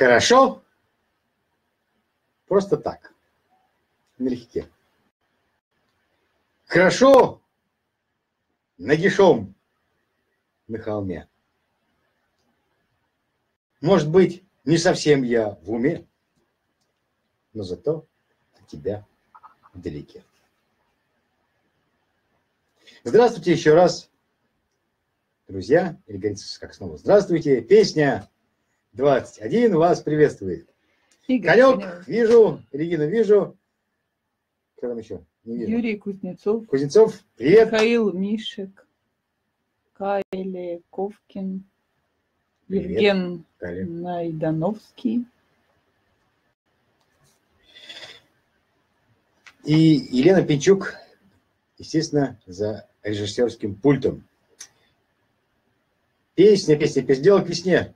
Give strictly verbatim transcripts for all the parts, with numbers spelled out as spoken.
Хорошо. Просто так. Налегке. Хорошо. Нагишом на холме. Может быть, не совсем я в уме, но зато от тебя вдалеке. Здравствуйте еще раз, друзья. Или говорится, как снова. Здравствуйте. Песня двадцать один вас приветствует. Игорь, Конек Конек. Вижу, Регину вижу. Кто там еще? Не вижу. Юрий Кузнецов. Кузнецов, привет. Михаил Мишек. Кайли Ковкин. Привет. Евген Кайли. Найдановский. И Елена Пинчук, естественно, за режиссерским пультом. Песня, песня, песня. Дело к весне.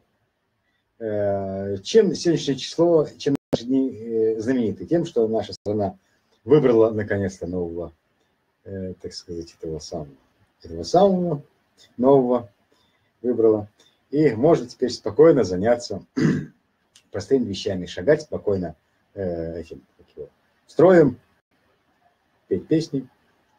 Чем сегодняшнее число, чем наши дни знамениты? Тем, что наша страна выбрала наконец-то нового, так сказать, этого самого, этого самого нового выбрала. И можно теперь спокойно заняться простыми вещами, шагать спокойно этим строем, петь песни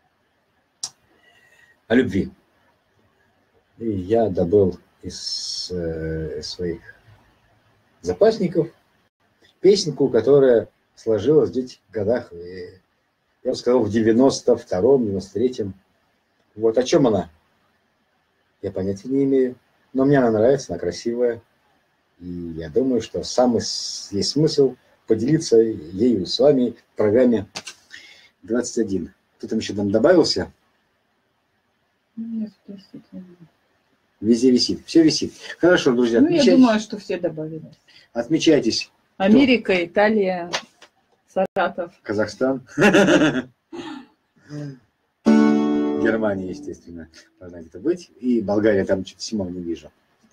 о любви. И я добыл из э, своих запасников песенку, которая сложилась в этих годах, я бы сказал, в девяносто втором, девяносто третьем. Вот о чем она? Я понятия не имею. Но мне она нравится, она красивая. И я думаю, что самый есть смысл поделиться ею с вами в программе двадцать один. Кто там еще там добавился? Нет, действительно. Везде висит. Все висит. Хорошо, друзья. Ну, я думаю, что все добавились. Отмечайтесь. Америка, Кто? Италия, Саратов. Казахстан. Германия, естественно, должна где-то быть. И Болгария, там что-то Симон не вижу.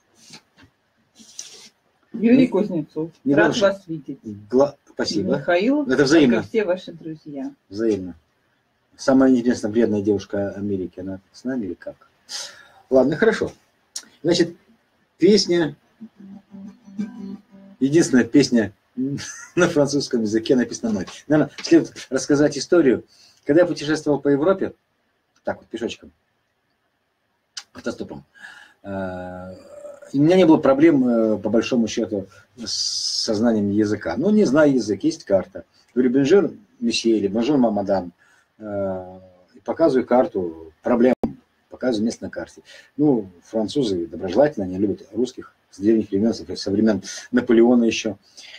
Юрий Кузнецов. Не Рад больше. вас видеть. Гла... Спасибо. Михаил. Это взаимно. Как и все ваши друзья. Взаимно. Самая интересная, вредная девушка Америки, она с нами или как? Ладно, хорошо. Значит, песня, единственная песня на французском языке написана мной. Наверное, следует рассказать историю. Когда я путешествовал по Европе, так вот, пешочком, автостопом, у меня не было проблем, по большому счету, с сознанием языка. Ну, не знаю язык, есть карта. Говорю, бонжур, месье, или бонжур, мадам. И показываю карту, проблем, показываю место на карте. Ну, французы доброжелательно, они любят русских с древних времен, со времен Наполеона еще.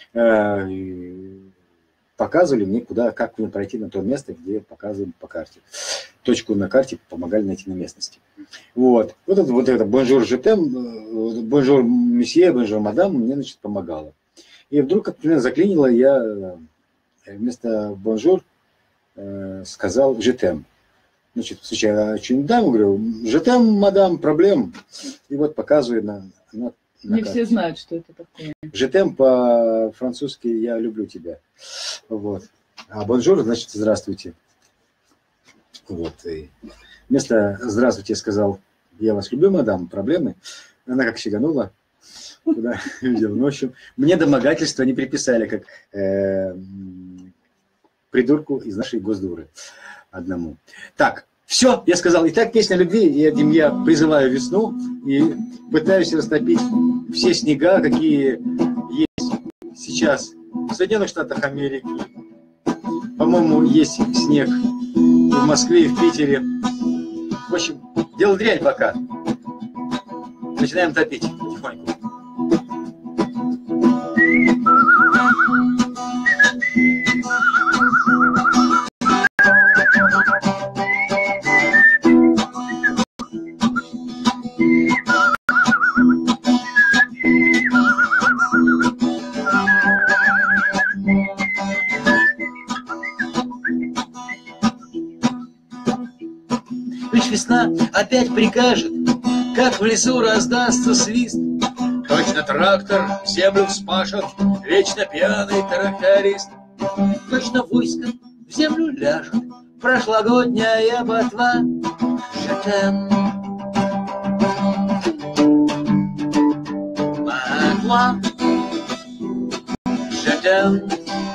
Показывали мне, куда, как мне пройти на то место, где показываем по карте. Точку на карте помогали найти на местности. Вот. Вот это, вот это бонжур жетем, бонжур месье, бонжур мадам мне, значит, помогало. И вдруг, как примерно заклинило, я вместо бонжур сказал жетем. Значит, в случае, а что-нибудь дам, говорю, жетем, мадам, проблем. И вот показываю на, на, на Не карте. все знают, что это такое. Жетем по-французски я люблю тебя. Вот. А бонжур, значит, здравствуйте. Вот. И вместо здравствуйте я сказал, я вас люблю, мадам, проблемы. Она как сиганула. Куда видел. Ну, в общем, мне домогательства не приписали, как э, придурку из нашей Госдуры одному. Так, все, я сказал. Итак, песня любви. И этим я призываю весну и пытаюсь растопить все снега, какие есть сейчас в Соединенных Штатах Америки. По-моему, есть снег и в Москве, и в Питере. В общем, дело дрянь пока. Начинаем топить потихоньку. Весна опять прикажет, как в лесу раздастся свист. Точно трактор землю вспашет, вечно пьяный тракторист. Точно войско в землю ляжет, прошлогодняя ботва. Жетем. Матла. Жатен.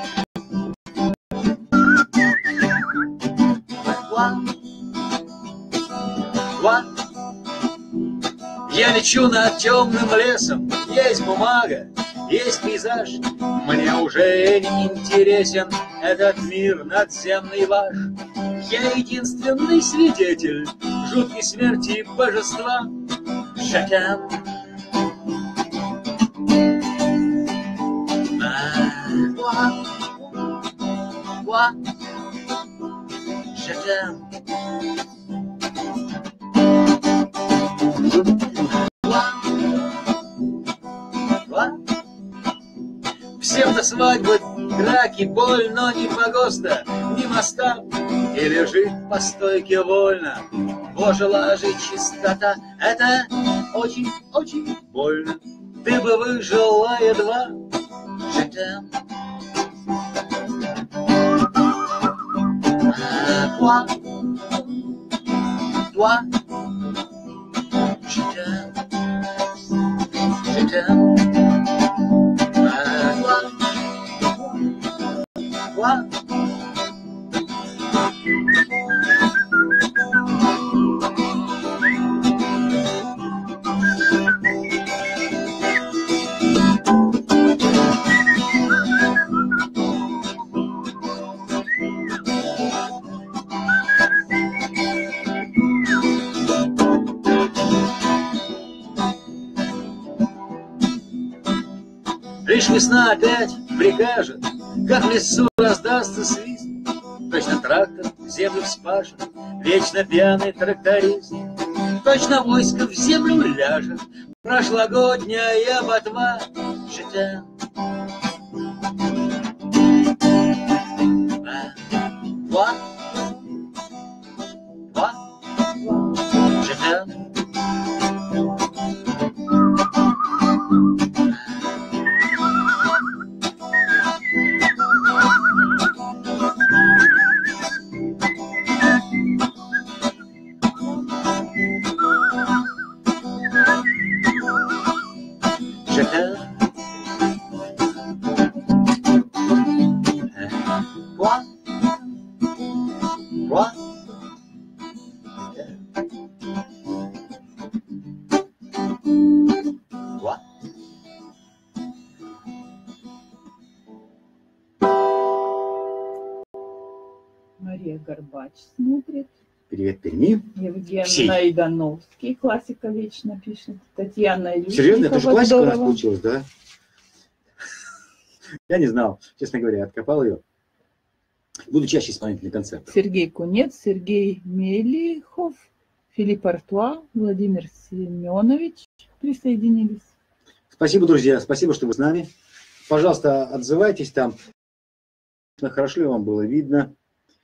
Я лечу над темным лесом, есть бумага, есть пейзаж. Мне уже не интересен этот мир надземный ваш. Я единственный свидетель жуткой смерти божества. Жатен. Жатен. Всем до свадьбы, драки, боль, но ни погоста, ни моста. И лежит по стойке вольно. Боже, лажи чистота. Это очень-очень больно. Ты бы выжила едва. Жатен. Toi, toi, je t'aime, je t'aime, toi, toi. Лишь весна опять прикажет, как в лесу раздастся свист. Точно трактор землю вспашет, вечно пьяный тракторист. Точно войско в землю ляжет, прошлогодняя ботва. Жатен. Toi, toi, je t'aime. Мария Горбач смотрит. Привет, Перми. Евгений Всей. Найдановский, классика вечно пишет. Татьяна Илюшникова. Серьезно, это же классика у нас здорово. получилась, да? Я не знал, честно говоря, откопал ее. Буду чаще исполнительный концерт. Сергей Кунец, Сергей Мелихов, Филипп Артуа, Владимир Семенович присоединились. Спасибо, друзья, спасибо, что вы с нами. Пожалуйста, отзывайтесь там. Хорошо ли вам было видно?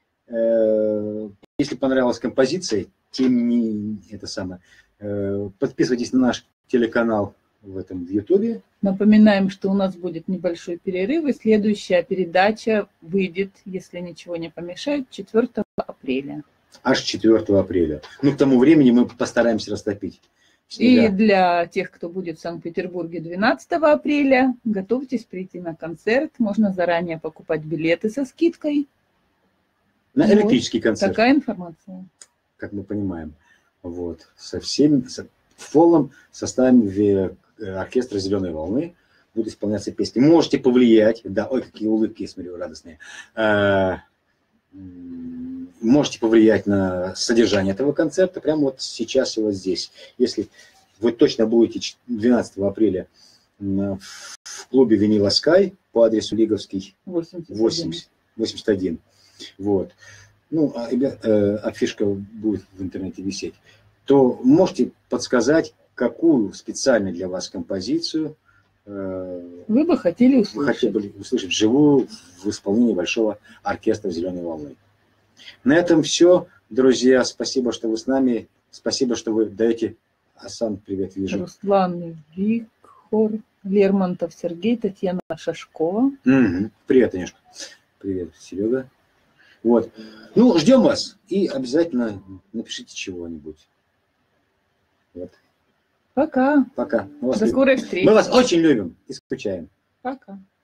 Если понравилась композиция, тем не это самое, подписывайтесь на наш телеканал в этом в Ютубе. Напоминаем, что у нас будет небольшой перерыв, и следующая передача выйдет, если ничего не помешает, четвёртого апреля. Аж четвёртого апреля. Ну, к тому времени мы постараемся растопить снега. И для тех, кто будет в Санкт-Петербурге двенадцатого апреля, готовьтесь прийти на концерт. Можно заранее покупать билеты со скидкой. На Вот. электрический концерт. Такая информация. Как мы понимаем. Вот. Со всеми, со, в полном составе оркестра «Зеленой волны» будут исполняться песни. Можете повлиять. Да, ой, какие улыбки, я смотрю, радостные. А, можете повлиять на содержание этого концерта прямо вот сейчас и вот здесь. Если вы точно будете двенадцатого апреля в клубе «Винила Скай» по адресу Лиговский восемьдесят, восемьдесят один. Вот. Ну, а, э, афишка будет в интернете висеть. То можете подсказать, какую специально для вас композицию э, Вы бы хотели вы услышать. хотели бы услышать вживую в исполнении большого оркестра «Зеленой волны». На этом все, друзья. Спасибо, что вы с нами. Спасибо, что вы даете. Асан, привет, вижу. Руслан Викхор, Лермонтов Сергей, Татьяна Шашкова. Угу. Привет, Танюшка. Привет, Серега. Вот. Ну, ждем вас. И обязательно напишите чего-нибудь. Вот. Пока. Пока. Мы вас До любим. скорой встречи. Мы вас очень любим и скучаем. Пока.